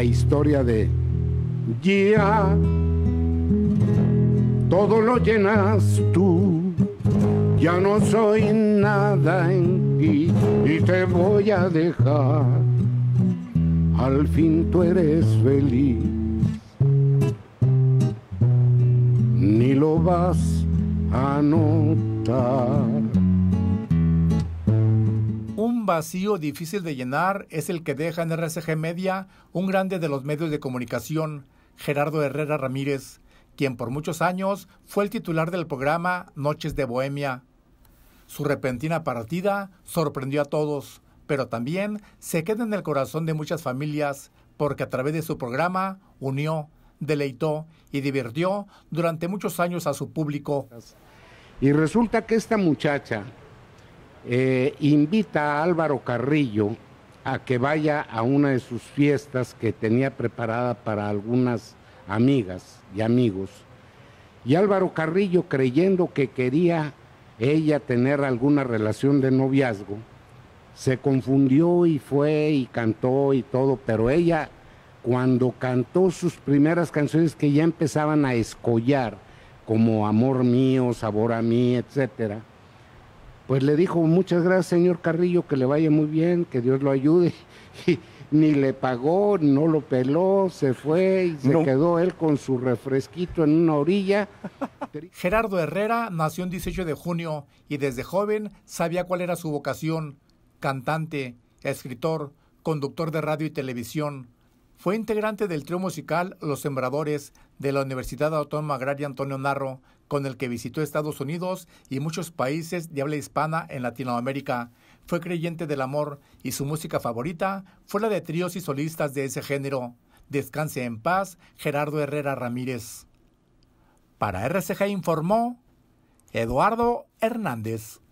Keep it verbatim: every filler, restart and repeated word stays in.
la historia de ya, todo lo llenas tú, ya no soy nada en ti y te voy a dejar, al fin tú eres feliz, ni lo vas a notar. Un vacío difícil de llenar es el que deja en R C G Media un grande de los medios de comunicación, Gerardo Herrera Ramírez, quien por muchos años fue el titular del programa Noches de Bohemia. Su repentina partida sorprendió a todos, pero también se queda en el corazón de muchas familias, porque a través de su programa unió, deleitó y divirtió durante muchos años a su público. Y resulta que esta muchacha eh, invita a Álvaro Carrillo a que vaya a una de sus fiestas que tenía preparada para algunas amigas y amigos. Y Álvaro Carrillo, creyendo que quería ella tener alguna relación de noviazgo, se confundió y fue y cantó y todo, pero ella, cuando cantó sus primeras canciones que ya empezaban a escollar, como Amor Mío, Sabor a Mí, etcétera, pues le dijo: muchas gracias, señor Carrillo, que le vaya muy bien, que Dios lo ayude. Y ni le pagó, no lo peló, se fue y se no. quedó él con su refresquito en una orilla. Gerardo Herrera nació el dieciocho de junio y desde joven sabía cuál era su vocación: cantante, escritor, conductor de radio y televisión. Fue integrante del trío musical Los Sembradores de la Universidad Autónoma Agraria Antonio Narro, con el que visitó Estados Unidos y muchos países de habla hispana en Latinoamérica. Fue creyente del amor y su música favorita fue la de tríos y solistas de ese género. Descanse en paz, Gerardo Herrera Ramírez. Para R C G informó Eduardo Hernández.